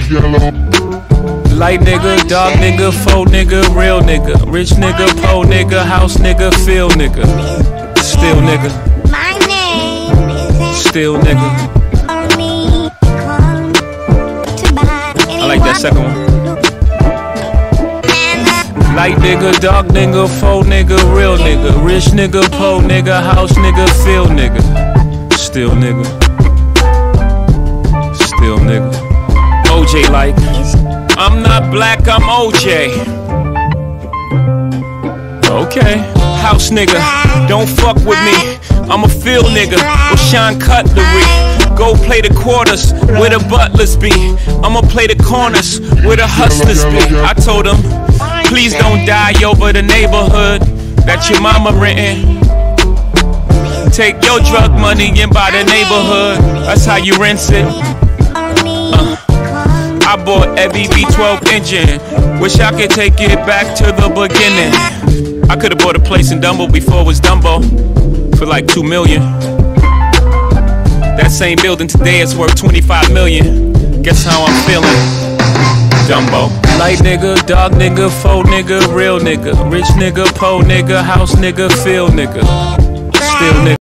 Light nigga, dark nigga, faux nigga, real nigga, rich nigga, po nigga, house nigga, feel nigga, still nigga, still nigga. I like that second one. Light nigga, dark nigga, faux nigga, real nigga, rich nigga, po nigga, house nigga, feel nigga, still nigga, still nigga. OJ like, I'm not black, I'm OJ. Okay, house nigga, don't fuck with me. I'm a field nigga with Sean Cutlery. Go play the quarters where the butlers be. I'ma play the corners where the hustlers be. I told him, please don't die over the neighborhood that your mama rentin'. Take your drug money and buy the neighborhood. That's how you rinse it. I bought every V12 engine. Wish I could take it back to the beginning. I could've bought a place in Dumbo before it was Dumbo for like $2 million. That same building today is worth $25 million. Guess how I'm feeling? Dumbo. Light nigga, dark nigga, faux nigga, real nigga, rich nigga, po nigga, house nigga, feel nigga, still nigga.